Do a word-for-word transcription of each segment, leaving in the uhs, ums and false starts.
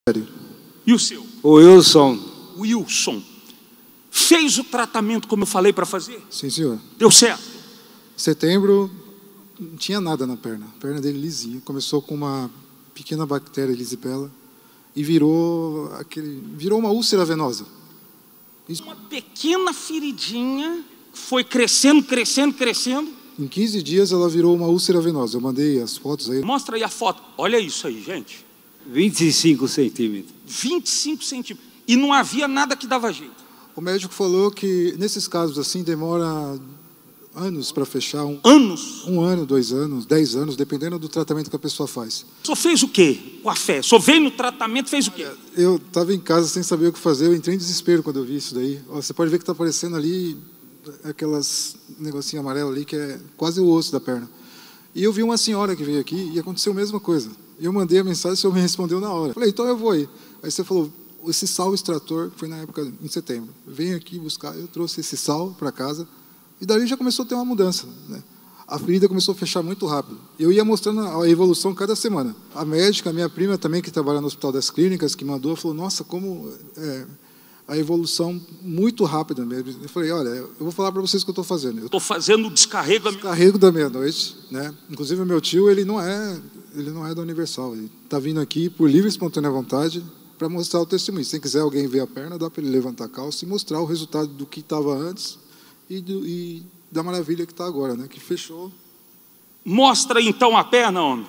E o seu? O Wilson. Wilson. Fez o tratamento como eu falei para fazer? Sim, senhor. Deu certo? Em setembro, não tinha nada na perna. A perna dele lisinha. Começou com uma pequena bactéria erisipela e virou, aquele, virou uma úlcera venosa. Isso. Uma pequena feridinha foi crescendo, crescendo, crescendo. Em quinze dias ela virou uma úlcera venosa. Eu mandei as fotos aí. Mostra aí a foto. Olha isso aí, gente. vinte e cinco centímetros. vinte e cinco centímetros. E não havia nada que dava jeito. O médico falou que nesses casos assim demora anos para fechar. Um, anos? Um ano, dois anos, dez anos, dependendo do tratamento que a pessoa faz. O senhor fez o quê com a fé? O senhor veio no tratamento, fez o quê? Eu estava em casa sem saber o que fazer. Eu entrei em desespero quando eu vi isso daí. Você pode ver que está aparecendo ali aquelas negocinho amarelo ali que é quase o osso da perna. E eu vi uma senhora que veio aqui e aconteceu a mesma coisa. Eu mandei a mensagem, o senhor me respondeu na hora. Falei, então eu vou aí. Aí você falou, esse sal extrator, foi na época, em setembro. Vem aqui buscar, eu trouxe esse sal para casa. E dali já começou a ter uma mudança, né? A ferida começou a fechar muito rápido. Eu ia mostrando a evolução cada semana. A médica, a minha prima também, que trabalha no Hospital das Clínicas, que mandou, falou, nossa, como é, a evolução muito rápida mesmo. Eu falei, olha, eu vou falar para vocês o que eu estou fazendo. Eu estou fazendo o descarrego, descarrego da meia-noite, né? Inclusive o meu tio, ele não é, ele não é da Universal. Ele está vindo aqui por livre e espontânea vontade para mostrar o testemunho. Se quiser alguém ver a perna, dá para ele levantar a calça e mostrar o resultado do que estava antes e, do, e da maravilha que está agora, né? Que fechou. Mostra então a perna, homem.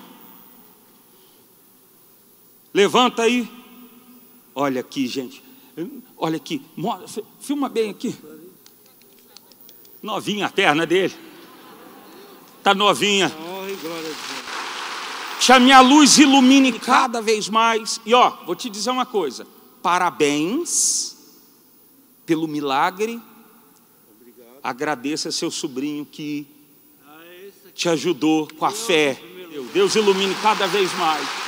Levanta aí. Olha aqui, gente. Olha aqui. Filma bem aqui. Novinha a perna dele. Está novinha. Que a minha luz ilumine cada vez mais. E ó, vou te dizer uma coisa. Parabéns pelo milagre. Agradeça a seu sobrinho que te ajudou com a fé. Deus ilumine cada vez mais.